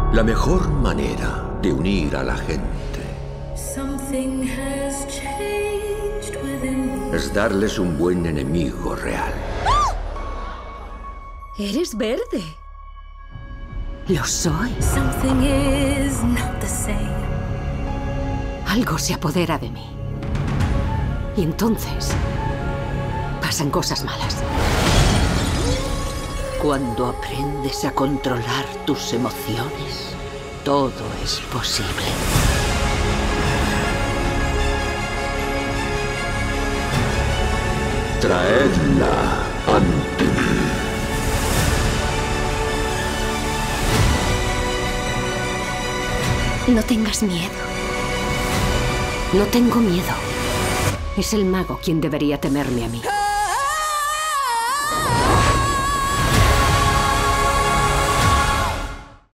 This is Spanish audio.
La mejor manera de unir a la gente es darles un buen enemigo real. ¡Eres verde! Lo soy. Algo se apodera de mí. Y entonces pasan cosas malas. Cuando aprendes a controlar tus emociones, todo es posible. Traedla ante mí. No tengas miedo. No tengo miedo. Es el mago quien debería temerme a mí.